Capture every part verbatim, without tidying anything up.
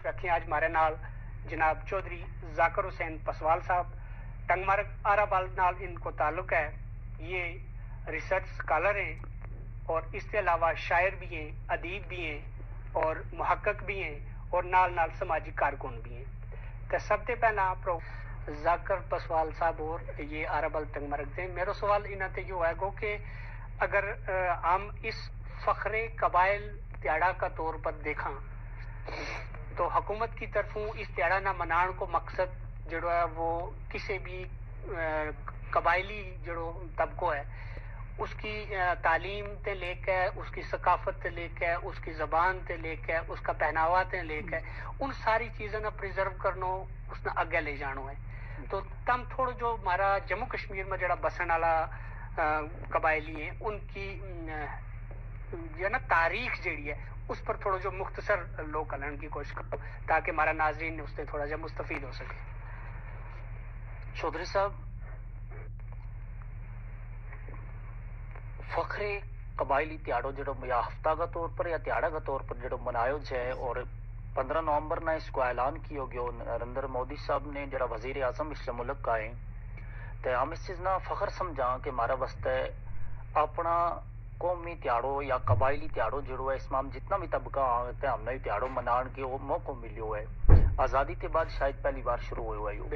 तशरीफ रखें। आज हमारे नाल जनाब चौधरी जाकिर हुसैन पसवाल साहब, टंगमर्ग आराबाल नाल इनको ताल्लुक है। ये रिसर्च स्कॉलर हैं और इसके अलावा शायर भी हैं, अदीब भी हैं और मुहक्किक भी हैं और नाल नाल समाजी कारकुन भी हैं। तो सबसे पहला प्रो जाकिर पसवाल साहब और ये आराबाल टंगमर्ग थे। मेरा सवाल इन्हां ते यो है गो कि अगर हम इस फखरे कबाइल त्याड़ा का तौर पर देखा तो हुकूमत की तरफों इस त्याड़ा ना मनाने को मकसद जो है वो किसी भी कबाइली जो तबको है उसकी तालीम ते लेके, उसकी सकाफत ते लेके, उसकी ज़बान ते लेके, उसका पहनावा ते लेके उन सारी चीज़ों ने प्रिजर्व करनो, उसने आगे ले जानो है। तो तम थोड़ा जो हमारा जम्मू कश्मीर में जड़ा बसन वाला कबायली है उनकी जो ना तारीख जड़ी है उस पर थोड़ा जो मुख्तसर लोग करने की कोशिश करो ताकि हमारा नाज़रीन उससे थोड़ा जा मुस्तफीद हो सके। चौधरी साहब, फखरे कबायली त्याड़ो जो या हफ्ता का तौर पर या त्याड़ा का तौर पर जो मनायो जाए और पंद्रह नवंबर ना इसको ऐलान किया गया नरेंद्र मोदी साहब ने जरा वजीर आजम इस मुल्क का है, तो हम इस चीज ना फखर समझा कि हमारा वास्ते अपना कौमी त्याड़ो या कबायली त्याड़ो जो है इसमें हम जितना भी तबका आते हैं हमने त्याड़ो मनाने के वो मौका मिलो है। आज़ादी के बाद शायद पहली बार शुरू हुआ है।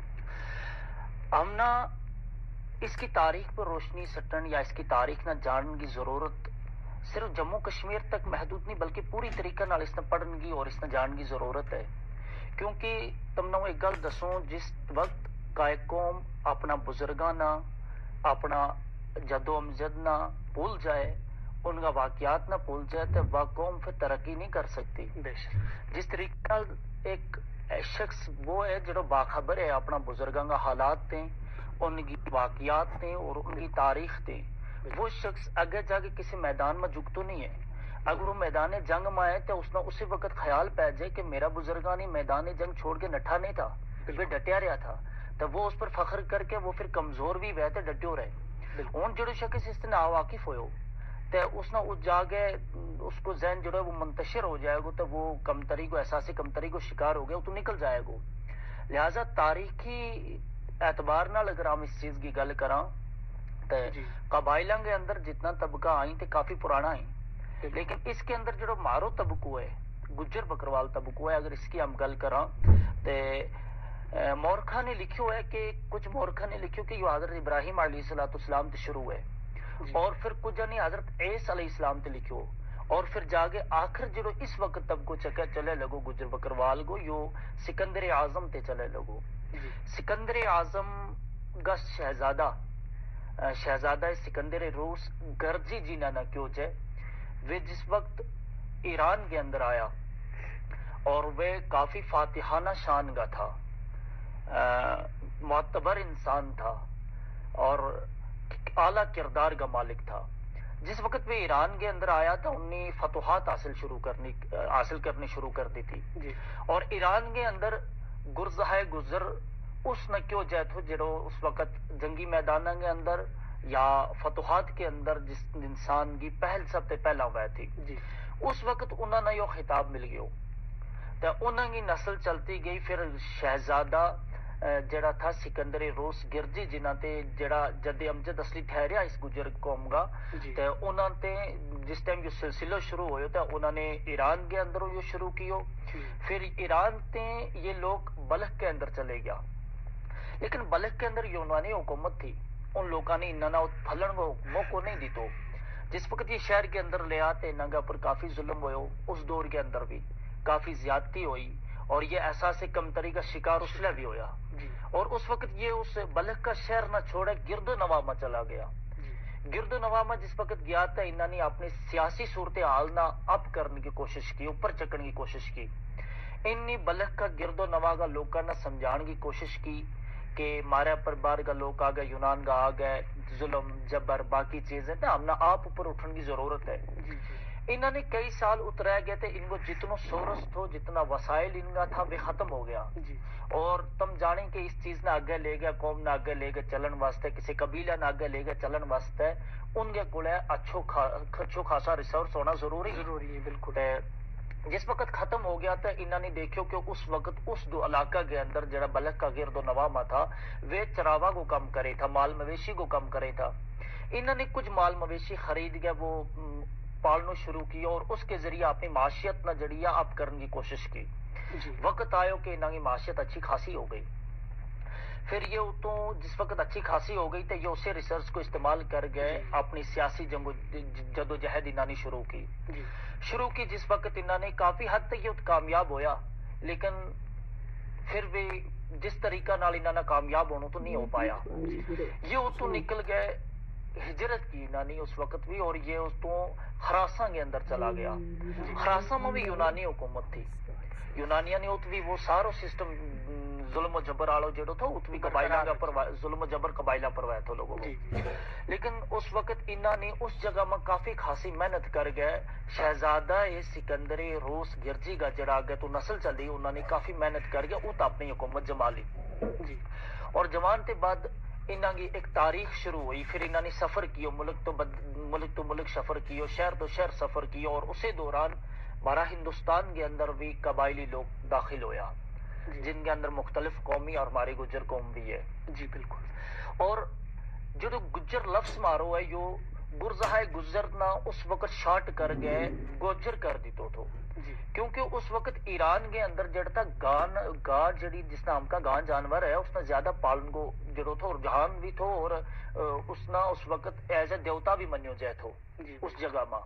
हम ना इसकी तारीख पर रोशनी सटन या इसकी तारीख ना जानने की जरूरत सिर्फ जम्मू कश्मीर तक महदूद नहीं बल्कि पूरी तरीके नाल इसने पढ़ने की और इसने जानने की जरूरत है। क्योंकि तुमने एक गल दसो, जिस वक्त का एक कौम अपना बुजुर्गा ना अपना जदो अमजद ना भूल जाए, उनका वाकयात ना भूल जाए तो वह कौम फिर तरक्की नहीं कर सकती। जिस तरीके एक शख्स वो है जो बाखबर है अपना बुजुर्गा का हालात थे, उनकी वाकयात थे और उनकी तारीख थे, वो शख्स आगे जाके किसी मैदान में झुक तो नहीं है। अगर वो मैदान जंग में आए तो उसने उसी वक्त ख्याल पै जाए कि मेरा बुजुर्गा नहीं मैदान जंग छोड़ के नठा नहीं था, फिर डटिया रहा था, तो वो उस पर फख्र करके वो फिर कमजोर भी वह डटियो रहे। हूँ जो शख्स इससे ना वाकिफ हो तो उसने उस जागे उसको जहन जो है वो मुंतशिर हो जाएगा, तो वो कमतरी को एहसासी कमतरी को शिकार हो गया तो निकल जाएगा। लिहाजा तारीखी एतबार नाल अगर हम इस चीज की गल करा तो कबाइलों के अंदर जितना तबका आई तो काफी पुराना है, लेकिन इसके अंदर जो मारो तबको है गुज्जर बकरवाल तबको है, अगर इसकी हम गल करा तो मोरखा ने लिखो है कि कुछ मोरखा ने लिखो कि यो हजरत इब्राहिम अलैहिस्सलाम से शुरू है और फिर कुछ नहीं हजरत ईसा अलैहिस्सलाम से लिखो और फिर जाके आखिर जो इस वक्त तबको चके चले लगो गुज्जर बकरवाल को यो सिकंदर आजम ते चले लगो। सिकंदर आजम का शहजादा शहजादा सिकंदर रूस गर्जी जी ना क्यों जे वे जिस वक्त ईरान के अंदर आया और वे काफी फातिहाना शान का था, मोतबर इंसान था और आला किरदार का मालिक था। जिस वक्त वे ईरान के अंदर आया था उन्हें फतुहात हासिल शुरू करनी हासिल करनी शुरू कर दी थी जी। और ईरान के अंदर गुर्ज़ाए गुजर उस न क्यों जैत हो जो उस वक्त जंगी मैदान के अंदर या फतुहात के अंदर जिस इंसान की पहल सबसे पहला हुआ थी जी। उस वक्त उन्होंने यो खिताब मिल गयो तो उन्होंने नस्ल चलती गई। फिर शहजादा जड़ा था सिकंदर रूस गिरजी जिन्हां ते जड़ा जद अमजद असली ठहरिया इस गुजर कौम का तो उन्होंने जिस टाइम यो सिलसिला शुरू हो तो उन्होंने ईरान के अंदर यो शुरू कियो। फिर ईरान ते ये लोग बल्ख के अंदर चले गया, लेकिन बल्ख के अंदर यूनानी हुकूमत थी, उन लोगों ने इन्ना फलन को मौको नहीं दी। तो जिस वक्त ये शहर के अंदर ले आते इन्होंने पर काफी जुल्म हुए, उस दौर के अंदर भी काफी ज्यादती हुई और ये एहसास कमतरी का शिकार उसने भी होया और उस वक्त ये उस बल्ख का शहर न छोड़े गिरदो नवा में चला गया। गिरदो नवा में जिस वक्त गया था इन्होंने अपनी सियासी सूरत हाल ना अप करने की कोशिश की, ऊपर चकने की कोशिश की। इन्नी बल्ख का गिरदो नवा का लोगों ने समझाने की कोशिश की कि मारे पर बार का लोग आ गए, यूनान का आ गए, जुल्म जबर बाकी चीजें ना हमने आप ऊपर उठने की जरूरत है। इन्होंने कई साल उतराया गया थे, इनको जितना सोरस थो जितना वसाइल इनका था वे खत्म हो गया जी। और तुम जाने कि इस चीज ने आगे ले गया, कौम ने आगे ले गया चलन वास्ते, किसी कबीला ने आगे ले गया चलन वास्ते उनके को अच्छो खा, अच्छो खासा रिसोर्स होना जरूरी जरूरी है बिल्कुल। جس وقت ختم ہو گیا تھا انہوں نے دیکھو کہ اس وقت اس دو علاقہ کے اندر جڑا بلک کا گرد و نواما تھا وہ چراوا کو کم کرے تھا، مال مویشی کو کم کرے تھا. انہوں نے کچھ مال مویشی خرید کے وہ پالنا شروع کی اور اس کے ذریعے اپنی معاشیت نہ جڑی ہے آپ کرنے کی کوشش کی. جی وقت آئے کہ انہوں کی معاشیت اچھی خاصی ہو گئی. پھر یہ اتوں جس وقت اچھی خاصی ہو گئی تو یہ اسی ریسرچ کو استعمال کر گئے جی اپنی سیاسی جنگ جد و جہد انہوں نے شروع کی جی شروع کی جس وقت انہوں نے کافی حد تک یہ کامیاب ہویا، لیکن پھر بھی جس طریقہ نال انہوں نے کامیاب ہونا تو نہیں ہو پایا. یہ اتوں نکل گئے، ہجرت کی انہوں نے اس وقت بھی، اور یہ اس تو خراساں کے اندر چلا گیا. خراساں میں بھی یونانی حکومت تھی، یونانیہ نے ات بھی وہ سارا سسٹم ظلم و جبر آلو جڑو تھا ات بھی قبائلہ کا پر ظلم و جبر قبائلہ پروائے تھے لوگوں کو. لیکن اس وقت انہوں نے اس جگہ میں کافی خاصی محنت کر گئے. شہزادہ سکندری روس گرجی کا جڑا آگے تو نسل چلی انہوں نے کافی محنت کر گئے ات اپنی حکومت جما لی. اور جمان کے بعد انہوں کی ایک تاریخ شروع ہوئی. پھر انہوں نے سفر کیو، ملک تو بد ملک تو ملک سفر کیو، شہر تو شہر سفر کیو، اور اسی دوران ہمارا ہندوستان کے اندر بھی قبائلی لوگ داخل ہویا جن کے اندر مختلف قومی اور ہماری گجر قوم بھی ہے. جی بالکل. اور جو گجر لفظ مارو ہے جو گرزہائے گزرنا اس وقت شارٹ کر گئے گوجر کر دی تو تھو، کیونکہ اس وقت ایران کے اندر جڑا تھا گان گا جڑی جس نام کا گان جانور ہے اس نے زیادہ پالن کو جڑو تھو اور جہان بھی تھو، اور اس نہ اس وقت ایز اے دیوتا بھی منیو جائے تھو اس جگہ میں.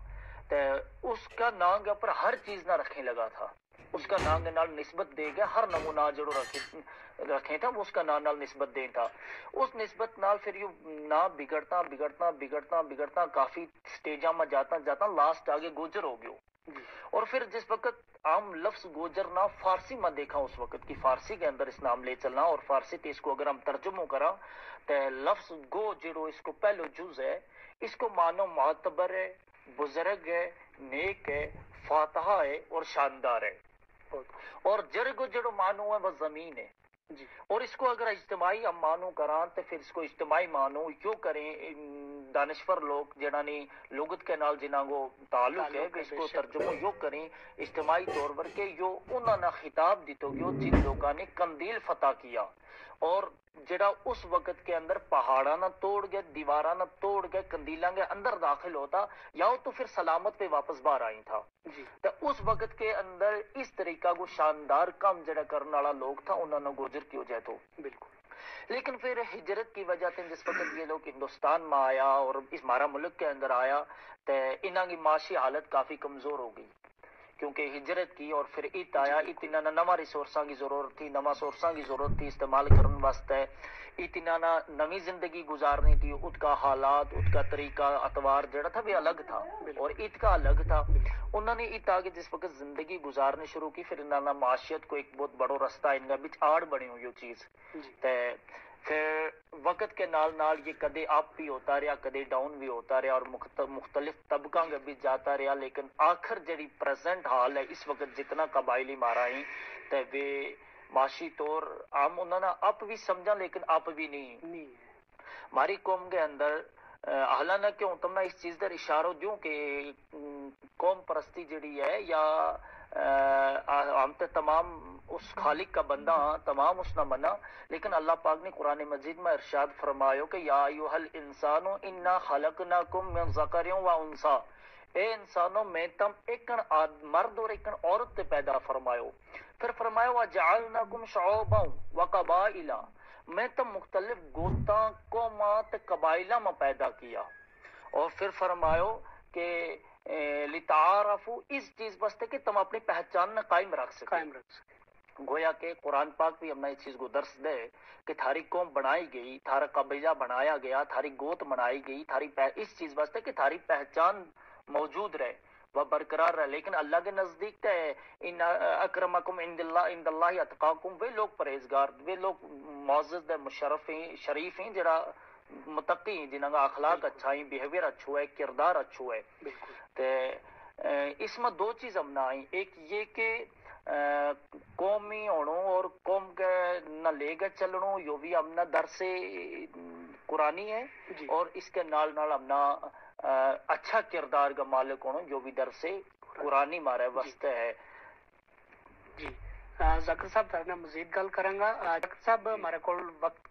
اس کا نام کے اوپر ہر چیز نہ رکھنے لگا تھا، اس کا نام کے نال نسبت دے گیا، ہر نمونہ جڑو رکھے تھا وہ اس کا نام نال نسبت دے تھا. اس نسبت نال پھر یہ نہ بگڑتا بگڑتا بگڑتا بگڑتا کافی سٹیجاں میں جاتا جاتا لاسٹ آگے گوجر ہو گیا. اور پھر جس وقت عام لفظ گوجر نہ فارسی میں دیکھا اس وقت کی فارسی کے اندر اس نام لے چلنا، اور فارسی تے اس کو اگر ہم ترجمہ کرا تو لفظ گو جڑو اس کو پہلو جز ہے، اس کو مانو معتبر ہے، بزرگ ہے، نیک ہے، فاتحہ ہے اور شاندار ہے. اور جرگ جڑو مانو ہے وہ زمین ہے. جی. اور اس کو اگر اجتماعی ہم مانو کران تو پھر اس کو اجتماعی مانو کیوں کریں دانشور لوگ جنہاں نے لغت کے نال جنہاں کو تعلق ہے اس کو ترجمہ یوں کریں اجتماعی طور پر کہ یو انہاں نے خطاب دیتو گیو جن لوگوں نے قندیل فتح کیا، اور جڑا اس وقت کے اندر پہاڑاں نہ توڑ گئے، دیواراں نہ توڑ گئے، قندیلاں کے اندر داخل ہوتا یا تو پھر سلامت پہ واپس باہر آئی تھا. جی. تو اس وقت کے اندر اس طریقہ کو شاندار کام جڑا کرنے والا لوگ تھا انہوں نے گوجر کی ہو جائے تو. بالکل. لیکن پھر ہجرت کی وجہ سے جس وقت یہ لوگ ہندوستان میں آیا اور اس ہمارا ملک کے اندر آیا تو انہاں کی معاشی حالت کافی کمزور ہو گئی کیونکہ ہجرت کی، اور پھر ات آیا ات انہاں نے نواں ریسورساں کی ضرورت تھی، نواں سورساں کی ضرورت تھی استعمال کرنے واسطے. ات انہاں نے نوی زندگی گزارنی تھی، ات کا حالات ات کا طریقہ اتوار جڑا تھا بھی الگ تھا اور ات کا الگ تھا. انہوں نے ات آگے جس وقت زندگی گزارنی شروع کی پھر انہوں نے معاشیت کو ایک بہت بڑا رستہ ان کا بچ آڑ بنی ہوئی یہ چیز. پھر وقت کے نال نال یہ کدے اپ بھی ہوتا رہا کدے ڈاؤن بھی ہوتا رہا اور مختلف طبقوں کے بھی جاتا رہا، لیکن آخر جڑی پریزنٹ حال ہے اس وقت جتنا قبائلی مارا ہی تو وہ معاشی طور عام انہوں نے اپ بھی سمجھا لیکن اپ بھی نہیں. ہماری قوم کے اندر حالانہ کیوں تم میں اس چیز در اشارہ دوں کہ قوم پرستی جڑی ہے یا ہم تے تمام اس خالق کا بندہ تمام اس نہ منا، لیکن اللہ پاک نے قرآن مجید میں ارشاد فرمایا کہ یا ایھا الانسان انا خلقناکم من ذکر و انثی، اے انسانوں میں تم ایک مرد اور ایک عورت تے پیدا فرماؤ. پھر فرمایا وجعلناکم شعوبا وقبائل، میں تم مختلف گوتاں قوماں تے قبائلاں میں پیدا کیا. اور پھر فرمایا کہ لتعارفوا اس چیز واسطے کہ تم اپنی پہچان نہ قائم رکھ سکے. قائم رکھ سکے. گویا کہ قرآن پاک بھی ہمیں اس چیز کو درس دے کہ تھاری قوم بنائی گئی، تھارا قبیلہ بنایا گیا، تھاری گوت بنائی گئی، تھاری اس چیز واسطے کہ تھاری پہچان موجود رہے وہ برقرار رہے. لیکن اللہ کے نزدیک تے ان اکرمکم عند اللہ عند اللہ اتقاکم، وہ لوگ پرہیزگار وہ لوگ معزز دے مشرف ہیں شریف ہیں جڑا متقی ہیں جنہاں کا اخلاق اچھا ہے، بیہیویئر اچھو ہے، کردار اچھو ہے. تے اس میں دو چیز ہم نہ آئیں، ایک یہ کہ قومی ہونوں اور قوم کے نہ لے گئے چلنوں یہ بھی ہم نہ در سے قرآنی ہے اور اس کے نال نال ہم نہ اچھا کردار کا مالک ہونوں جو بھی در سے قرآنی مارے واسطے ہے جی ذکر صاحب تھا مزید گل کروں گا ذکر صاحب ہمارے کو وقت